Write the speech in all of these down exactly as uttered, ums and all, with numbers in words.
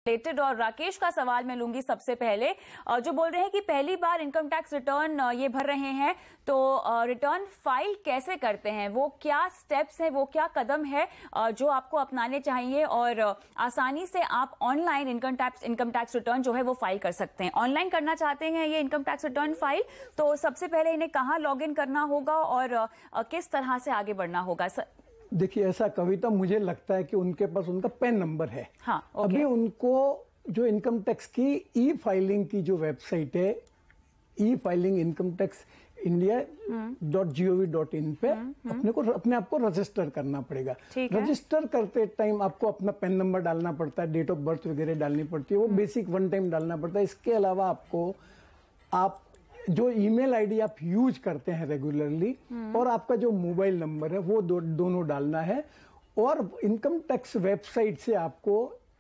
Related. और राकेश का सवाल मैं लूंगी सबसे पहले, जो बोल रहे हैं कि पहली बार इनकम टैक्स रिटर्न ये भर रहे हैं, तो रिटर्न फाइल कैसे करते हैं, वो क्या स्टेप्स हैं, वो क्या कदम है जो आपको अपनाने चाहिए और आसानी से आप online income tax income tax return जो है वो फाइल कर सकते हैं। ऑनलाइन करना चाहते हैं ये इनकम टैक्स रिटर्न फाइल, तो सबसे पहले इन्हें कहाँ लॉग इन करना होगा और किस तरह से आगे बढ़ना होगा? देखिए, ऐसा कविता, मुझे लगता है कि उनके पास उनका पैन नंबर है। हाँ, ओके। अभी उनको जो इनकम टैक्स की ई फाइलिंग की जो वेबसाइट है, e filing income tax India dot ji O V dot in पे अपने को अपने आप को रजिस्टर करना पड़ेगा। रजिस्टर करते टाइम आपको अपना पैन नंबर डालना पड़ता है, डेट ऑफ बर्थ वगैरह डालनी पड़ती है, वो बेसिक वन टाइम डालना पड़ता है। इसके अलावा आपको आप जो ईमेल आईडी आप यूज करते हैं रेगुलरली और आपका जो मोबाइल नंबर है वो दो, दोनों डालना है। और इनकम टैक्स वेबसाइट से आपको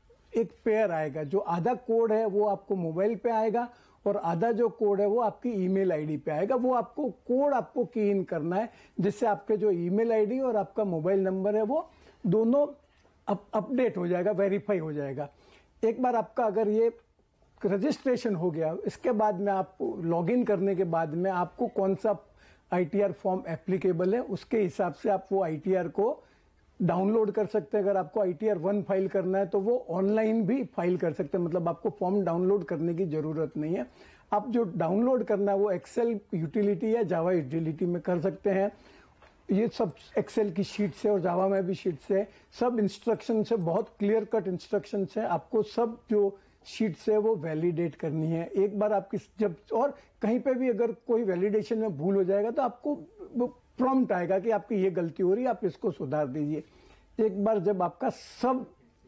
एक पेयर आएगा, जो आधा कोड है वो आपको मोबाइल पे आएगा और आधा जो कोड है वो आपकी ईमेल आईडी पे आएगा। वो आपको कोड आपको की इन करना है, जिससे आपके जो ईमेल आईडी और आपका मोबाइल नंबर है वो दोनों अप, अपडेट हो जाएगा, वेरीफाई हो जाएगा। एक बार आपका अगर ये रजिस्ट्रेशन हो गया, इसके बाद में आप लॉगिन करने के बाद में आपको कौन सा आईटीआर फॉर्म एप्लीकेबल है, उसके हिसाब से आप वो आईटीआर को डाउनलोड कर सकते हैं। अगर आपको आईटीआर वन फाइल करना है तो वो ऑनलाइन भी फाइल कर सकते हैं, मतलब आपको फॉर्म डाउनलोड करने की जरूरत नहीं है। आप जो डाउनलोड करना है वो एक्सेल यूटिलिटी या जावा यूटिलिटी में कर सकते हैं। ये सब एक्सेल की शीट से और जावा में भी शीट से सब इंस्ट्रक्शन से, बहुत क्लियर कट इंस्ट्रक्शन है। आपको सब जो शीट से वो वैलिडेट करनी है। एक बार आपकी जब और कहीं पे भी अगर कोई वैलिडेशन में भूल हो जाएगा तो आपको प्रॉम्प्ट आएगा कि आपकी ये गलती हो रही है, आप इसको सुधार दीजिए। एक बार जब आपका सब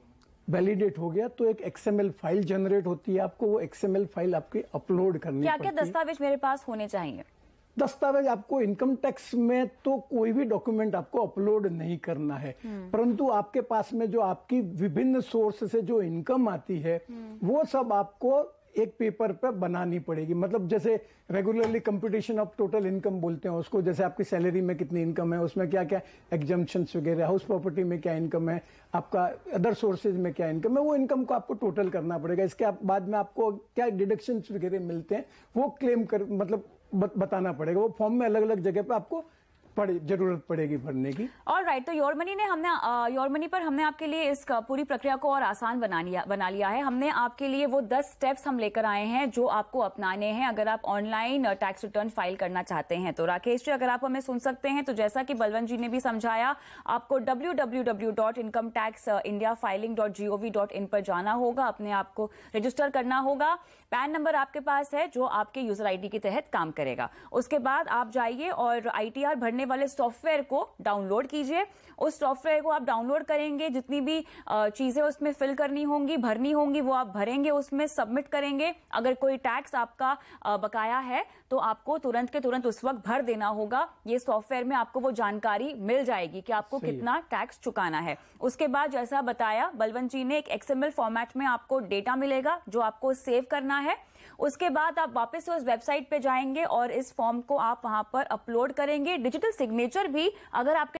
वैलिडेट हो गया तो एक एक्सएमएल फाइल जनरेट होती है, आपको वो एक्सएमएल फाइल आपकी अपलोड करनी क्या पड़ती है। क्या दस्तावेज मेरे पास होने चाहिए? दस्तावेज आपको इनकम टैक्स में तो कोई भी डॉक्यूमेंट आपको अपलोड नहीं करना है, परंतु आपके पास में जो आपकी विभिन्न सोर्स से जो इनकम आती है वो सब आपको एक पेपर पे बनानी पड़ेगी। मतलब जैसे regularly computation of total income बोलते हैं उसको, जैसे आपकी सैलरी में कितनी इनकम है, उसमें क्या क्या एग्जम्पशंस वगैरह, हाउस प्रॉपर्टी में क्या इनकम है, आपका अदर सोर्सेज में क्या इनकम है, वो इनकम को आपको टोटल करना पड़ेगा। इसके बाद में आपको क्या डिडक्शंस वगैरह मिलते हैं वो क्लेम कर मतलब बताना पड़ेगा। वो फॉर्म में अलग अलग जगह पे आपको पड़े जरूरत पड़ेगी भरने की। ऑल राइट, तो योर मनी ने हमने योर मनी पर हमने आपके लिए इस पूरी प्रक्रिया को और आसान बना लिया बना लिया है। हमने आपके लिए वो दस स्टेप्स हम लेकर आए हैं जो आपको अपनाने हैं अगर आप ऑनलाइन टैक्स रिटर्न फाइल करना चाहते हैं। तो राकेश जी, अगर आप हमें सुन सकते हैं, तो जैसा कि बलवंत जी ने भी समझाया, आपको W W W dot income tax India filing dot ji O V dot in पर जाना होगा, अपने आप को रजिस्टर करना होगा। पैन नंबर आपके पास है जो आपके यूजर आईडी के तहत काम करेगा। उसके बाद आप जाइए और आईटीआर भरने वाले सॉफ्टवेयर को डाउनलोड कीजिए। उस सॉफ्टवेयर को आप डाउनलोड करेंगे, जितनी भी चीजें उसमें फिल करनी होंगी, भरनी होंगी, वो आप भरेंगे, उसमें सबमिट करेंगे। अगर कोई टैक्स आपका बकाया है तो आपको तुरंत के तुरंत उस वक्त भर देना होगा। ये सॉफ्टवेयर में आपको वो जानकारी मिल जाएगी कि आपको कितना टैक्स चुकाना है। उसके बाद जैसा बताया बलवंत जी ने, एक एक्सएमएल फॉर्मेट में आपको डेटा मिलेगा जो आपको सेव करना है। उसके बाद आप वापस से उस वेबसाइट पे जाएंगे और इस फॉर्म को आप वहां पर अपलोड करेंगे। डिजिटल सिग्नेचर भी अगर आपके